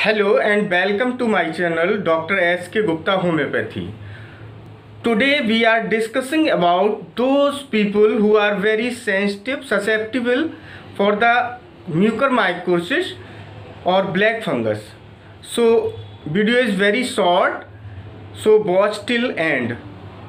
Hello and welcome to my channel Dr. S.K. Gupta Homeopathy. Today we are discussing about those people who are very sensitive, susceptible for the mucormycosis or black fungus. So video is very short, so watch till end.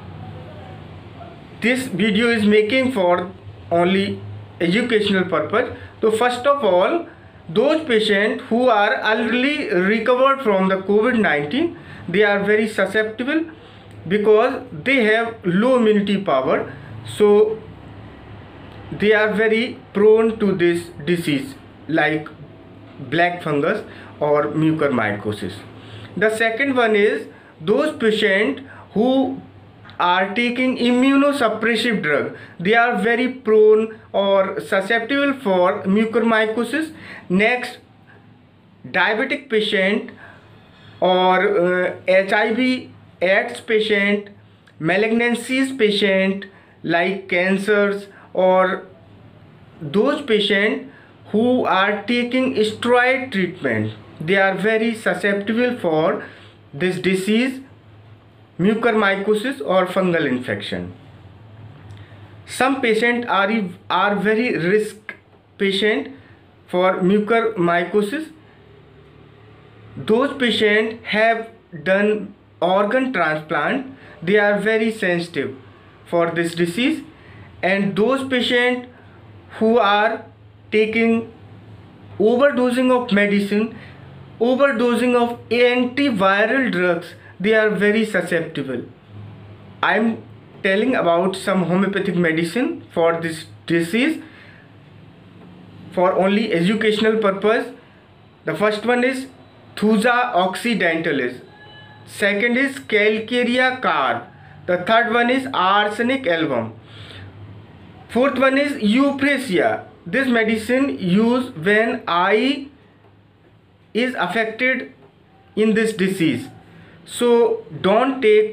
This video is making for only educational purpose. So first of all, those patients who are already recovered from the COVID-19, they are very susceptible because they have low immunity power. So they are very prone to this disease like black fungus or mucormycosis. The second one is those patients who are taking immunosuppressive drug. They are very prone or susceptible for mucormycosis. Next, diabetic patient or HIV AIDS patient, malignancies patient like cancers, or those patients who are taking steroid treatment, they are very susceptible for this disease, mucormycosis or fungal infection. Some patients are very risk patient for mucormycosis. Those patients have done organ transplant. They are very sensitive for this disease. And those patients who are taking overdosing of medicine, overdosing of antiviral drugs, they are very susceptible. I am telling about some homeopathic medicine for this disease for only educational purpose. The first one is Thuja occidentalis. Second is Calcarea car. The third one is Arsenic album. Fourth one is Euphrasia. This medicine used when eye is affected in this disease. So don't take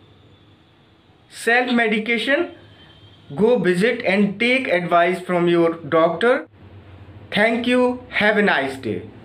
self-medication. Go visit and take advice from your doctor. Thank you. Have a nice day.